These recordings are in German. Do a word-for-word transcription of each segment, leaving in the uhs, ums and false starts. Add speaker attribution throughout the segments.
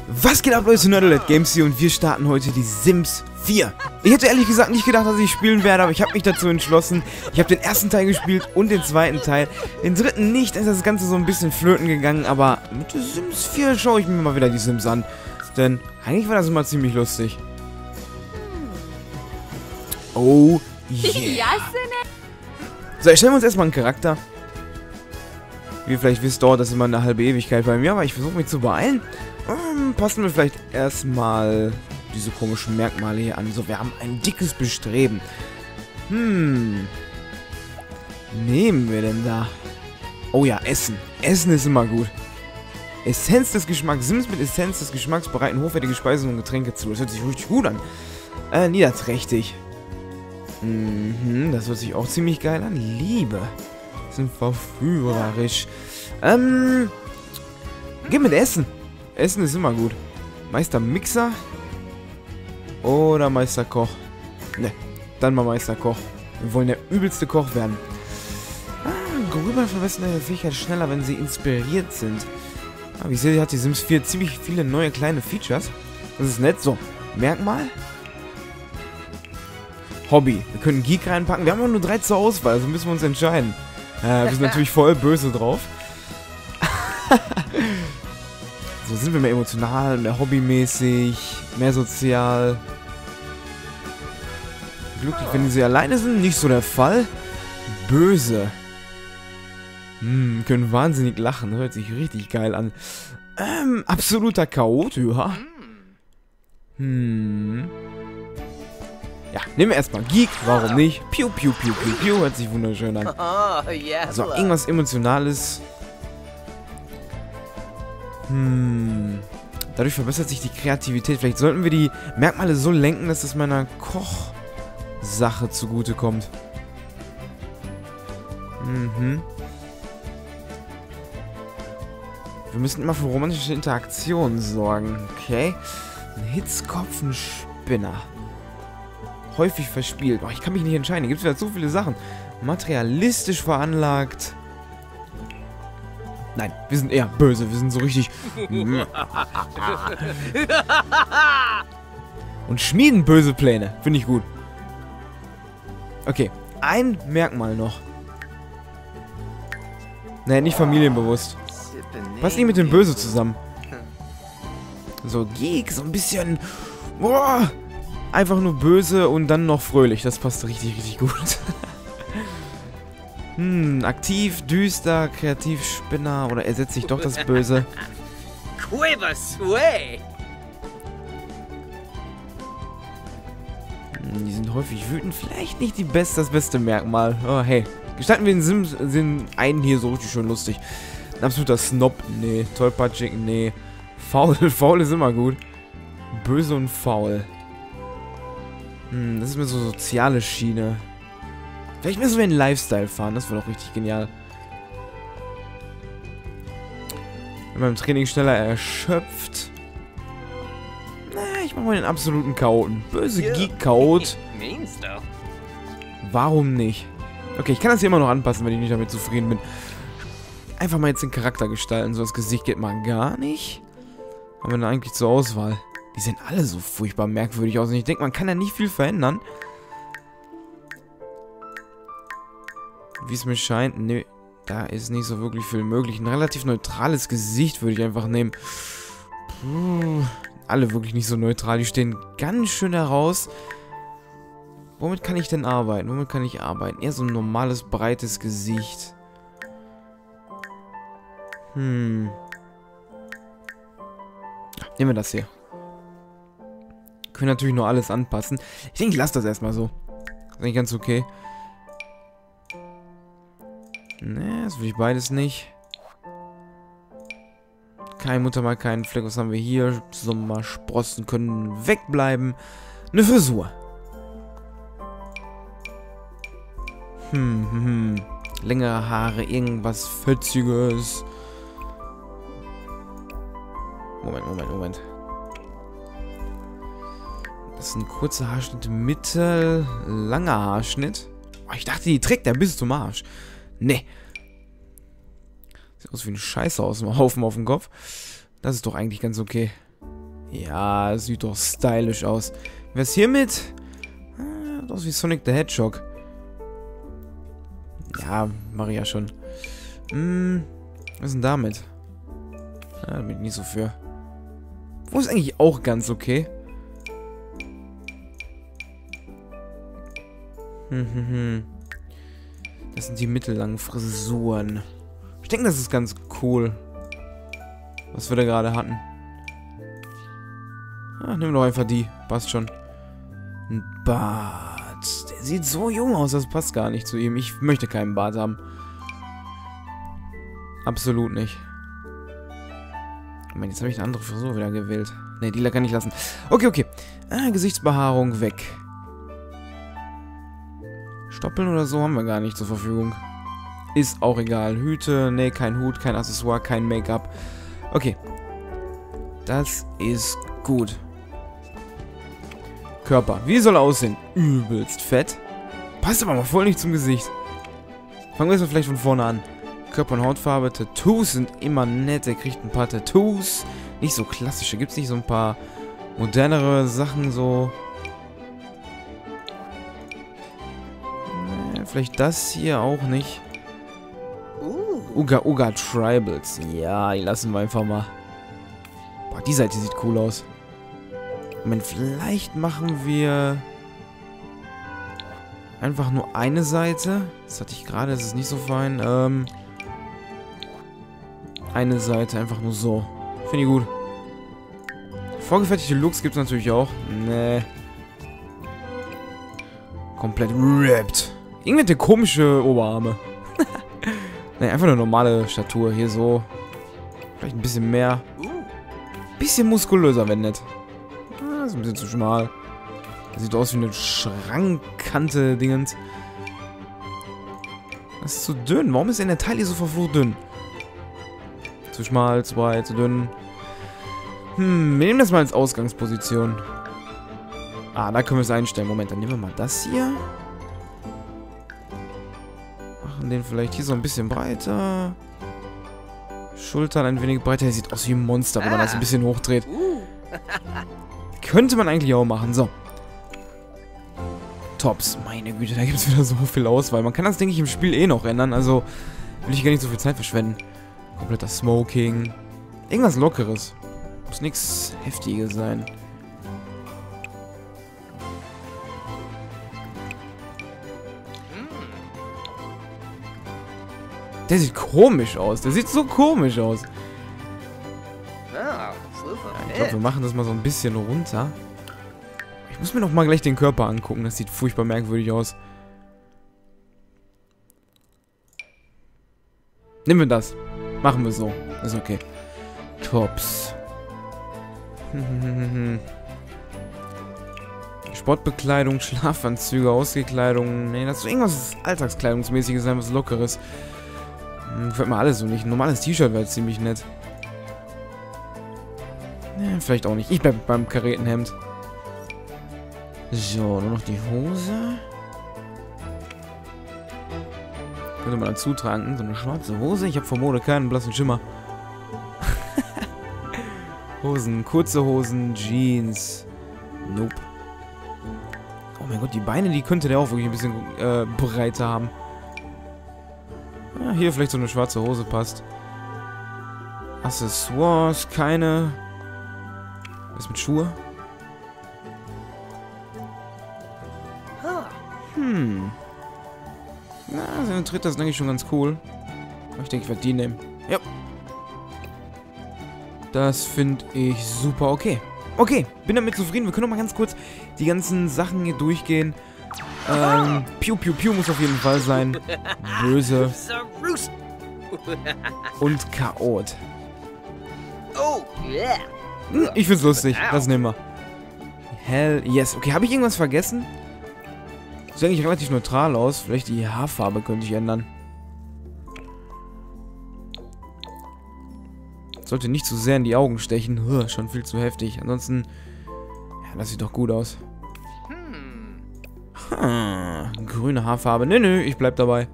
Speaker 1: Was geht ab, Leute, zu Nerdalert Games hier und wir starten heute die Sims vier. Ich hätte ehrlich gesagt nicht gedacht, dass ich spielen werde, aber ich habe mich dazu entschlossen. Ich habe den ersten Teil gespielt und den zweiten Teil. Den dritten nicht, da ist das Ganze so ein bisschen flöten gegangen, aber mit den Sims vier schaue ich mir mal wieder die Sims an. Denn eigentlich war das immer ziemlich lustig. Oh yeah. So, erstellen wir uns erstmal einen Charakter. Wie ihr vielleicht wisst, dauert das immer eine halbe Ewigkeit bei mir, aber ich versuche mich zu beeilen. Um, passen wir vielleicht erstmal diese komischen Merkmale hier an. So, wir haben ein dickes Bestreben. Hm. Nehmen wir denn da? Oh ja, Essen. Essen ist immer gut. Essenz des Geschmacks. Sims mit Essenz des Geschmacks bereiten hochwertige Speisen und Getränke zu. Das hört sich richtig gut an. Äh, niederträchtig. Mhm, das hört sich auch ziemlich geil an. Liebe. Sind verführerisch. Ähm. Geh mit Essen. Essen ist immer gut. Meister Mixer. Oder Meister Koch. Ne, dann mal Meister Koch. Wir wollen der übelste Koch werden. Ah, Grüber verbessern ihre Fähigkeit schneller, wenn sie inspiriert sind. Ah, wie ich sehe, hat die Sims vier ziemlich viele neue kleine Features. Das ist nett. So, Merkmal. Hobby. Wir können Geek reinpacken. Wir haben aber nur drei zur Auswahl, also müssen wir uns entscheiden. Äh, wir sind natürlich voll böse drauf. So, sind wir mehr emotional, mehr hobbymäßig, mehr sozial. Glücklich, wenn sie alleine sind, nicht so der Fall. Böse. Hm, können wahnsinnig lachen, hört sich richtig geil an. Ähm, absoluter Chaot, ja. Hm. Ja, nehmen wir erstmal Geek, warum nicht? Piu, piu, piu, piu, piu, hört sich wunderschön an. So, irgendwas Emotionales. Hm. Dadurch verbessert sich die Kreativität. Vielleicht sollten wir die Merkmale so lenken, dass es meiner Kochsache zugutekommt. Mhm. Wir müssen immer für romantische Interaktionen sorgen. Okay. Ein Hitzkopf, ein Spinner. Häufig verspielt. Oh, ich kann mich nicht entscheiden. Hier gibt es ja so viele Sachen. Materialistisch veranlagt. Nein, wir sind eher böse. Wir sind so richtig... Und schmieden böse Pläne. Finde ich gut. Okay, ein Merkmal noch. Nein, nicht familienbewusst. Passt nicht mit dem Böse zusammen. So, Geek, so ein bisschen... Boah, einfach nur böse und dann noch fröhlich. Das passt richtig, richtig gut. Hm, aktiv, düster, kreativ, Spinner oder ersetzt sich doch das Böse. Hm, die sind häufig wütend, vielleicht nicht die best, das beste Merkmal. Oh, hey, gestalten wir den Sims den einen hier so richtig schön lustig. Ein absoluter Snob, nee. Tollpatschig, nee. Faul, faul ist immer gut. Böse und faul. Hm, das ist mir so soziale Schiene. Vielleicht müssen wir in Lifestyle fahren, das wäre doch richtig genial. Wenn man im Training schneller erschöpft. Na, ich mache mal den absoluten Chaoten. Böse Geek-Chaot. Warum nicht? Okay, ich kann das hier immer noch anpassen, wenn ich nicht damit zufrieden bin. Einfach mal jetzt den Charakter gestalten, so das Gesicht geht mal gar nicht. Haben wir denn eigentlich zur Auswahl? Die sehen alle so furchtbar merkwürdig aus und ich denke, man kann ja nicht viel verändern. Wie es mir scheint, ne, da ist nicht so wirklich viel möglich. Ein relativ neutrales Gesicht würde ich einfach nehmen. Puh, alle wirklich nicht so neutral, die stehen ganz schön heraus. Womit kann ich denn arbeiten? Womit kann ich arbeiten? Eher so ein normales, breites Gesicht. Hm. Ja, nehmen wir das hier. Können natürlich nur alles anpassen. Ich denke, ich lasse das erstmal so. Ist eigentlich ganz okay. Ne, das will ich beides nicht. Kein Muttermal, keinen Fleck. Was haben wir hier? Sommersprossen können wegbleiben. Eine Frisur. Hm, hm, hm. Längere Haare, irgendwas Fetziges. Moment, Moment, Moment. Das ist ein kurzer Haarschnitt, mittel, langer Haarschnitt. Oh, ich dachte, die trägt der bis zum Arsch. Nee. Sieht aus wie ein Scheiße aus dem Haufen auf dem Kopf. Das ist doch eigentlich ganz okay. Ja, sieht doch stylisch aus. Was hiermit? Ah, das ist wie Sonic the Hedgehog. Ja, mach ich ja schon. Hm, was ist denn damit? Ja, da bin ich nicht so für. Wo ist eigentlich auch ganz okay? Hm, hm, hm. Das sind die mittellangen Frisuren. Ich denke, das ist ganz cool. Was wir da gerade hatten. Ah, nimm doch einfach die. Passt schon. Ein Bart. Der sieht so jung aus, das passt gar nicht zu ihm. Ich möchte keinen Bart haben. Absolut nicht. Moment, jetzt habe ich eine andere Frisur wieder gewählt. Ne, die kann ich lassen. Okay, okay. Ah, Gesichtsbehaarung weg. Stoppeln oder so haben wir gar nicht zur Verfügung. Ist auch egal. Hüte, ne, kein Hut, kein Accessoire, kein Make-up. Okay. Das ist gut. Körper. Wie soll er aussehen? Übelst fett. Passt aber mal voll nicht zum Gesicht. Fangen wir jetzt mal vielleicht von vorne an. Körper- und Hautfarbe. Tattoos sind immer nett. Er kriegt ein paar Tattoos. Nicht so klassische. Gibt es nicht so ein paar modernere Sachen so? Äh, vielleicht das hier auch nicht. Uga Uga Tribals. Ja, die lassen wir einfach mal. Boah, die Seite sieht cool aus. Moment, vielleicht machen wir einfach nur eine Seite. Das hatte ich gerade, das ist nicht so fein. Ähm, eine Seite, einfach nur so. Finde ich gut. Vorgefertigte Looks gibt es natürlich auch. Nee. Komplett ripped. Irgendwie hat der komische Oberarme. Ne, einfach eine normale Statur. Hier so. Vielleicht ein bisschen mehr. Bisschen muskulöser, wenn nicht. Ah, ist ein bisschen zu schmal. Das sieht aus wie eine Schrankkante-Dingens. Das ist zu dünn. Warum ist denn der Teil hier so verflucht dünn? Zu schmal, zu breit, zu dünn. Hm, wir nehmen das mal als Ausgangsposition. Ah, da können wir es einstellen. Moment, dann nehmen wir mal das hier. Machen den vielleicht hier so ein bisschen breiter. Schultern ein wenig breiter. Der sieht aus wie ein Monster, wenn man das ein bisschen hochdreht. Könnte man eigentlich auch machen. So. Tops. Meine Güte, da gibt es wieder so viel Auswahl. Man kann das, denke ich, im Spiel eh noch ändern. Also will ich gar nicht so viel Zeit verschwenden. Kompletter Smoking. Irgendwas Lockeres. Muss nichts Heftiges sein. Der sieht komisch aus. Der sieht so komisch aus. Ja, ich glaube, wir machen das mal so ein bisschen runter. Ich muss mir noch mal gleich den Körper angucken. Das sieht furchtbar merkwürdig aus. Nehmen wir das. Machen wir so. Ist okay. Tops. Sportbekleidung, Schlafanzüge, Ausgekleidung. Nee, das ist irgendwas Alltagskleidungsmäßiges sein, was Lockeres. Hm, gefällt mir alles so nicht. Ein normales T-Shirt wäre ziemlich nett. Nee, vielleicht auch nicht. Ich bleib beim Karetenhemd. So, nur noch die Hose. Könnte man dazu tragen. So eine schwarze Hose. Ich habe vor Mode keinen blassen Schimmer. Hosen, kurze Hosen, Jeans. Nope. Oh mein Gott, die Beine, die könnte der auch wirklich ein bisschen äh, breiter haben. Ja, hier vielleicht so eine schwarze Hose passt. Accessoires, keine. Was mit Schuhe? Hm. Na, seine Tritt ist eigentlich schon ganz cool. Ich denke, ich werde die nehmen. Ja. Das finde ich super okay. Okay, bin damit zufrieden. Wir können noch mal ganz kurz die ganzen Sachen hier durchgehen. Ähm, Piu Piu Piu muss auf jeden Fall sein. Böse. Und Chaot. Hm, ich find's lustig. Das nehmen wir. Hell yes. Okay, habe ich irgendwas vergessen? Sieht eigentlich relativ neutral aus. Vielleicht die Haarfarbe könnte ich ändern. Sollte nicht zu sehr in die Augen stechen. Huh, schon viel zu heftig. Ansonsten, ja, das sieht doch gut aus. Hm, grüne Haarfarbe. Nö, nö, ich bleib dabei.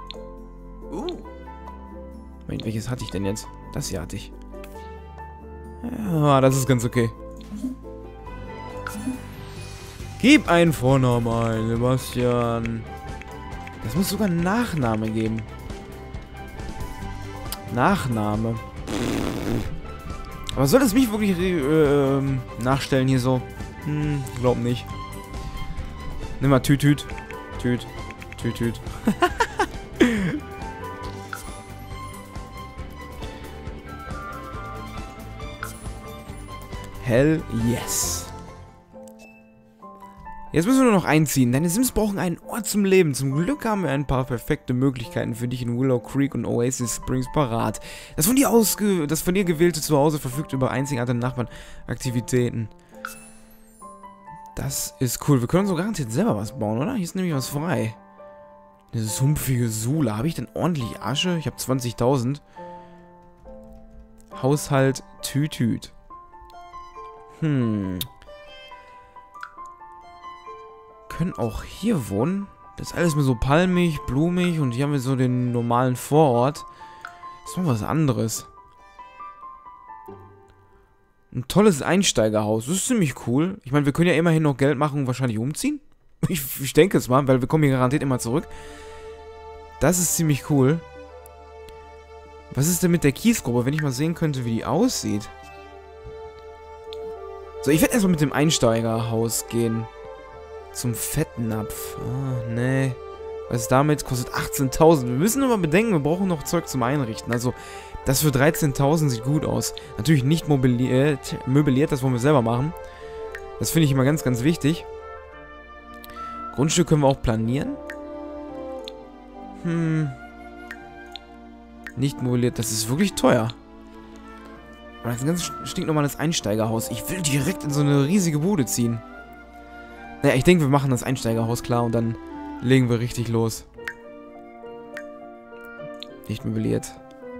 Speaker 1: Moment, welches hatte ich denn jetzt? Das hier hatte ich. Ja, das ist ganz okay. Gib einen Vornamen ein, Sebastian. Das muss sogar einen Nachname geben. Nachname. Aber soll es mich wirklich äh, nachstellen hier so? Hm, glaub nicht. Nimm mal Tütüt. Tüt. Tütüt. Hell yes. Jetzt müssen wir nur noch einziehen. Deine Sims brauchen einen Ort zum Leben. Zum Glück haben wir ein paar perfekte Möglichkeiten für dich in Willow Creek und Oasis Springs parat. Das von dir, ausge das von dir gewählte Zuhause verfügt über einzigartige Nachbarnaktivitäten. Das ist cool. Wir können so garantiert selber was bauen, oder? Hier ist nämlich was frei. Eine sumpfige Sula. Habe ich denn ordentlich Asche? Ich habe zwanzigtausend. Haushalt Tütüt. Hm... Können auch hier wohnen. Das ist alles mir so palmig, blumig und hier haben wir so den normalen Vorort. Das ist mal was anderes. Ein tolles Einsteigerhaus. Das ist ziemlich cool. Ich meine, wir können ja immerhin noch Geld machen und wahrscheinlich umziehen. Ich, ich denke es mal, weil wir kommen hier garantiert immer zurück. Das ist ziemlich cool. Was ist denn mit der Kiesgrube, wenn ich mal sehen könnte, wie die aussieht? So, ich werde erstmal mit dem Einsteigerhaus gehen. Zum Fettnapf. Ah, nee. Was ist damit? Kostet achtzehntausend. Wir müssen aber bedenken, wir brauchen noch Zeug zum Einrichten. Also, das für dreizehntausend sieht gut aus. Natürlich nicht mobiliert, möbliert, das wollen wir selber machen. Das finde ich immer ganz, ganz wichtig. Grundstück können wir auch planieren. Hm. Nicht mobiliert, das ist wirklich teuer. Aber das ist ein ganz stinknormales Einsteigerhaus. Ich will direkt in so eine riesige Bude ziehen. Naja, ich denke, wir machen das Einsteigerhaus klar und dann legen wir richtig los. Nicht möbliert.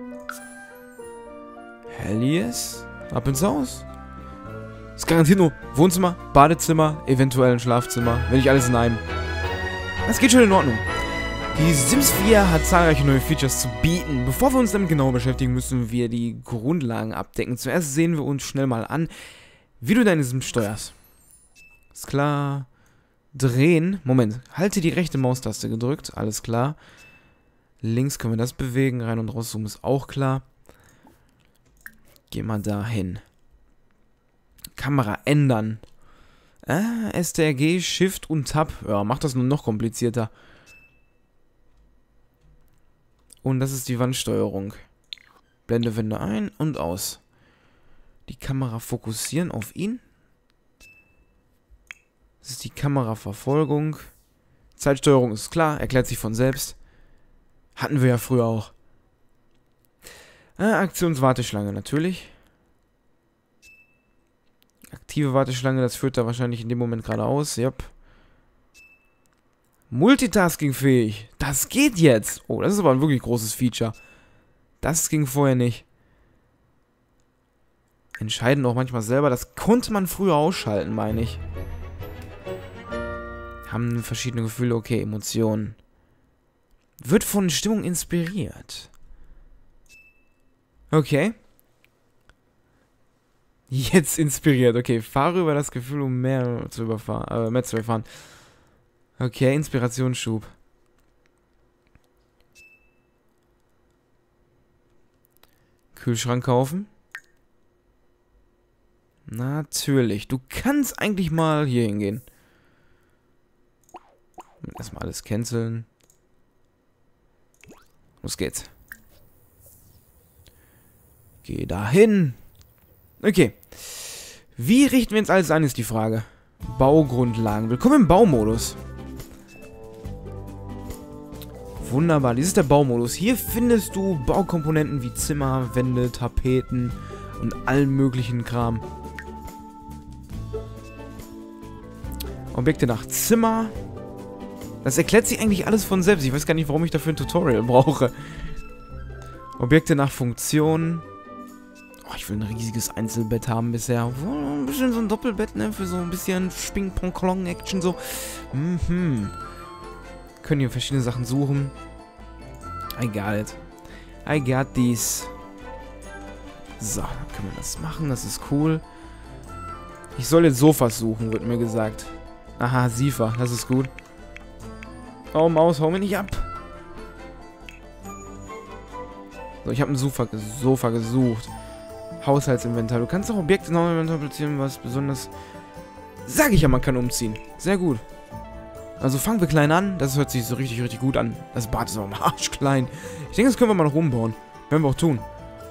Speaker 1: Hell yes. Ab ins Haus. Das ist garantiert nur Wohnzimmer, Badezimmer, eventuell ein Schlafzimmer. Wenn nicht alles in einem. Das geht schon in Ordnung. Die Sims vier hat zahlreiche neue Features zu bieten. Bevor wir uns damit genau beschäftigen, müssen wir die Grundlagen abdecken. Zuerst sehen wir uns schnell mal an, wie du deine Sims steuerst. Ist klar. Drehen. Moment. Halte die rechte Maustaste gedrückt. Alles klar. Links können wir das bewegen. Rein und rauszoomen ist auch klar. Geh mal da hin. Kamera ändern. Ah, S T R G, Shift und Tab. Ja, macht das nur noch komplizierter. Und das ist die Wandsteuerung. Blende Wände ein und aus. Die Kamera fokussieren auf ihn. Das ist die Kameraverfolgung. Zeitsteuerung ist klar, erklärt sich von selbst. Hatten wir ja früher auch. Ah, Aktionswarteschlange natürlich. Aktive Warteschlange, das führt da wahrscheinlich in dem Moment geradeaus. Yep. Multitasking-fähig. Das geht jetzt. Oh, das ist aber ein wirklich großes Feature. Das ging vorher nicht. Entscheiden auch manchmal selber. Das konnte man früher ausschalten, meine ich. Haben verschiedene Gefühle. Okay, Emotionen. Wird von Stimmung inspiriert. Okay. Jetzt inspiriert. Okay, fahre über das Gefühl, um mehr zu überfahren, äh, mehr zu erfahren. Okay, Inspirationsschub. Kühlschrank kaufen. Natürlich. Du kannst eigentlich mal hier hingehen. Erstmal alles canceln. Los geht's. Geh dahin. Okay. Wie richten wir jetzt alles ein, ist die Frage. Baugrundlagen. Willkommen im Baumodus. Wunderbar, dies ist der Baumodus. Hier findest du Baukomponenten wie Zimmer, Wände, Tapeten und allen möglichen Kram. Objekte nach Zimmer. Das erklärt sich eigentlich alles von selbst. Ich weiß gar nicht, warum ich dafür ein Tutorial brauche. Objekte nach Funktion. Oh, ich will ein riesiges Einzelbett haben bisher. Oh, ein bisschen so ein Doppelbett, ne? Für so ein bisschen Sping-Pong-Klong-Action so. Mhm. Können hier verschiedene Sachen suchen. I got it. I got these. So, dann können wir das machen. Das ist cool. Ich soll jetzt Sofas suchen, wird mir gesagt. Aha, Sifa. Das ist gut. Oh, Maus, hau mir nicht ab. So, ich habe ein Sofa, Sofa gesucht. Haushaltsinventar. Du kannst auch Objekte in deinem Inventar platzieren, was besonders... Sag ich ja, man kann umziehen. Sehr gut. Also fangen wir klein an. Das hört sich so richtig, richtig gut an. Das Bad ist auch arschklein. Ich denke, das können wir mal noch umbauen. Werden wir auch tun.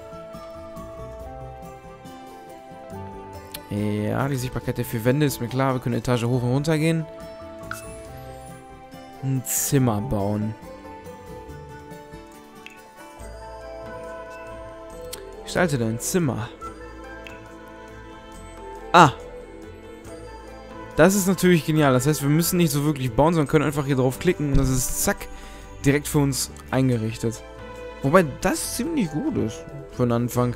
Speaker 1: Ja, die Sichtbarkeit der vier Wände ist mir klar. Wir können eine Etage hoch und runter gehen. Ein Zimmer bauen. Gestalte dein Zimmer. Ah. Das ist natürlich genial. Das heißt, wir müssen nicht so wirklich bauen, sondern können einfach hier drauf klicken und das ist zack, direkt für uns eingerichtet. Wobei das ziemlich gut ist für den Anfang.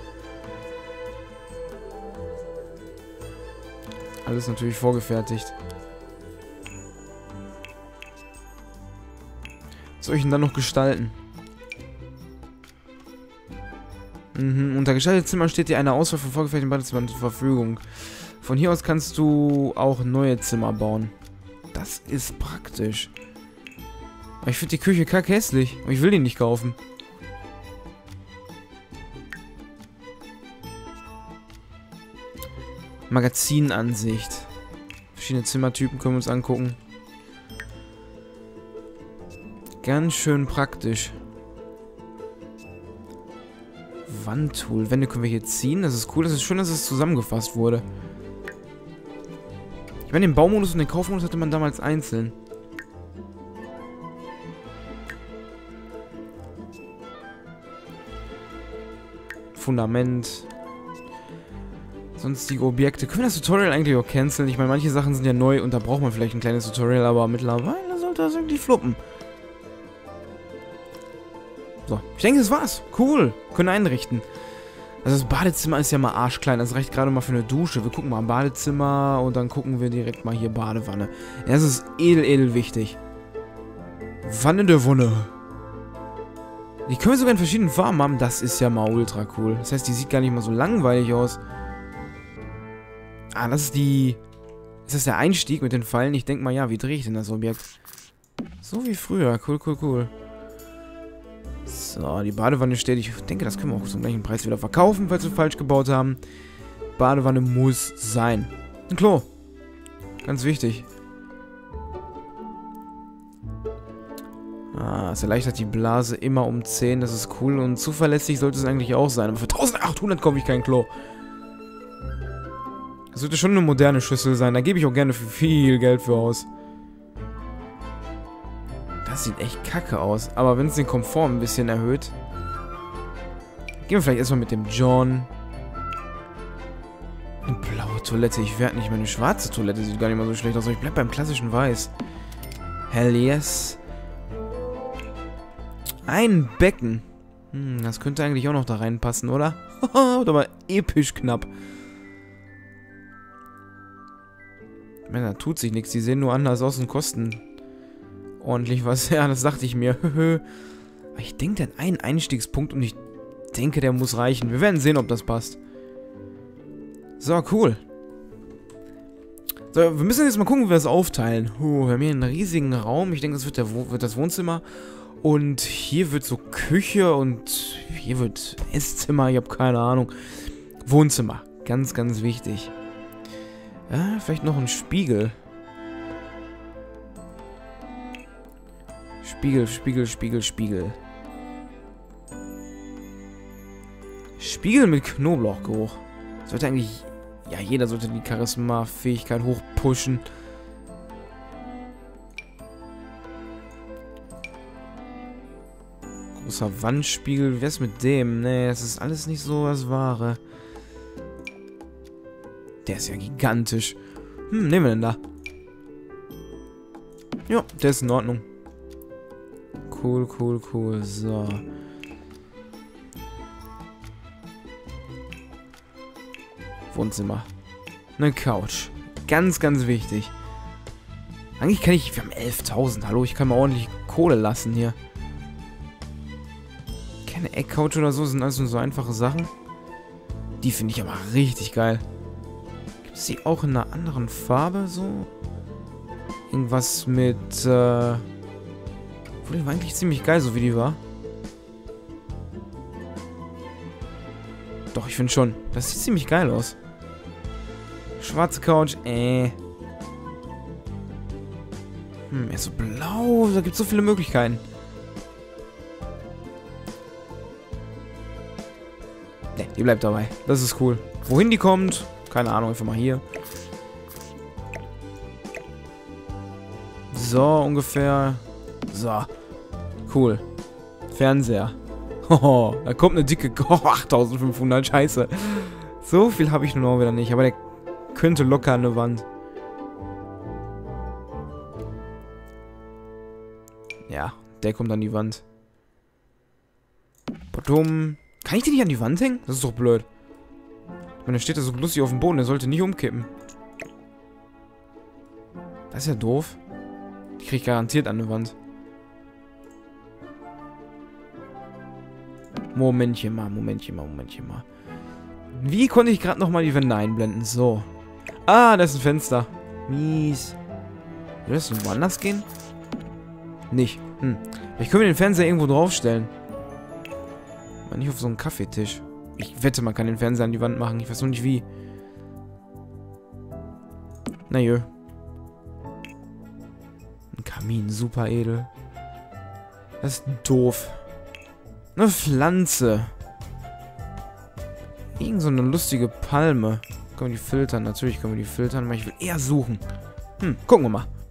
Speaker 1: Alles natürlich vorgefertigt. Was soll ich denn dann noch gestalten? Mhm. Unter gestaltetes Zimmer steht dir eine Auswahl von vorgefertigten Badezimmern zur Verfügung. Von hier aus kannst du auch neue Zimmer bauen. Das ist praktisch. Aber ich finde die Küche kacke hässlich. Und ich will die nicht kaufen. Magazinansicht. Verschiedene Zimmertypen können wir uns angucken. Ganz schön praktisch. Wandtool. Wände können wir hier ziehen. Das ist cool. Das ist schön, dass es zusammengefasst wurde. Ich meine, den Baumodus und den Kaufmodus hatte man damals einzeln. Fundament. Sonstige Objekte. Können wir das Tutorial eigentlich auch canceln? Ich meine, manche Sachen sind ja neu und da braucht man vielleicht ein kleines Tutorial, aber mittlerweile sollte das irgendwie fluppen. So, ich denke, das war's. Cool. Können einrichten. Also das Badezimmer ist ja mal arschklein. Das reicht gerade mal für eine Dusche. Wir gucken mal im Badezimmer und dann gucken wir direkt mal hier Badewanne. Das ist edel, edel wichtig. Wanne der Wonne. Die können wir sogar in verschiedenen Farben haben. Das ist ja mal ultra cool. Das heißt, die sieht gar nicht mal so langweilig aus. Ah, das ist die... Ist das der Einstieg mit den Fallen? Ich denke mal, ja, wie drehe ich denn das Objekt? So wie früher. Cool, cool, cool. So, die Badewanne steht. Ich denke, das können wir auch zum gleichen Preis wieder verkaufen, falls wir falsch gebaut haben. Badewanne muss sein. Ein Klo. Ganz wichtig. Ah, es erleichtert die Blase immer um zehn. Das ist cool und zuverlässig sollte es eigentlich auch sein. Aber für eintausendachthundert kaufe ich kein Klo. Das sollte schon eine moderne Schüssel sein. Da gebe ich auch gerne für viel Geld für aus. Das sieht echt kacke aus. Aber wenn es den Komfort ein bisschen erhöht. Gehen wir vielleicht erstmal mit dem John. Eine blaue Toilette. Ich werde nicht mehr eine schwarze Toilette. Sieht gar nicht mal so schlecht aus. Ich bleibe beim klassischen Weiß. Hell yes. Ein Becken. Hm, das könnte eigentlich auch noch da reinpassen, oder? Aber episch knapp. Da tut sich nichts. Die sehen nur anders aus und kosten ordentlich was. Ja, das dachte ich mir. Ich denke, der hat einen Einstiegspunkt und ich denke, der muss reichen. Wir werden sehen, ob das passt. So, cool. So, wir müssen jetzt mal gucken, wie wir das aufteilen. Oh, wir haben hier einen riesigen Raum. Ich denke, das wird, der Wo- wird das Wohnzimmer. Und hier wird so Küche und hier wird Esszimmer. Ich habe keine Ahnung. Wohnzimmer. Ganz, ganz wichtig. Ja, vielleicht noch ein Spiegel. Spiegel, Spiegel, Spiegel, Spiegel. Spiegel mit Knoblauchgeruch. Sollte eigentlich... Ja, jeder sollte die Charisma-Fähigkeit hochpushen. Großer Wandspiegel. Wie wär's mit dem? Nee, das ist alles nicht so das Wahre. Der ist ja gigantisch. Hm, nehmen wir denn da? Ja, der ist in Ordnung. Cool, cool, cool. So. Wohnzimmer. Eine Couch. Ganz, ganz wichtig. Eigentlich kann ich... Wir haben elftausend. Hallo, ich kann mal ordentlich Kohle lassen hier. Keine Eckcouch oder so. Das sind alles nur so einfache Sachen. Die finde ich aber richtig geil. Gibt es die auch in einer anderen Farbe so? Irgendwas mit, äh... Obwohl, die war eigentlich ziemlich geil, so wie die war. Doch, ich finde schon. Das sieht ziemlich geil aus. Schwarze Couch, äh. Hm, er ist so blau. Da gibt es so viele Möglichkeiten. Ne, die bleibt dabei. Das ist cool. Wohin die kommt? Keine Ahnung, einfach mal hier. So, ungefähr. So. Cool. Fernseher. Hoho, da kommt eine dicke... Oh, achttausendfünfhundert, scheiße. So viel habe ich nun auch wieder nicht. Aber der könnte locker an eine Wand. Ja, der kommt an die Wand. Potom. Kann ich den nicht an die Wand hängen? Das ist doch blöd. Ich meine, der steht da so lustig auf dem Boden. Der sollte nicht umkippen. Das ist ja doof. Die kriege ich garantiert an eine Wand. Momentchen mal, Momentchen mal, Momentchen mal. Wie konnte ich gerade nochmal die Wände einblenden? So. Ah, da ist ein Fenster. Mies. Würde das denn woanders gehen? Nicht. Hm. Vielleicht können wir den Fernseher irgendwo draufstellen. Aber nicht auf so einen Kaffeetisch. Ich wette, man kann den Fernseher an die Wand machen. Ich weiß nur nicht wie. Na jö. Ein Kamin, super edel. Das ist doof. Eine Pflanze. Irgend so eine lustige Palme. Können wir die filtern? Natürlich können wir die filtern, aber ich will eher suchen. Hm, gucken wir mal.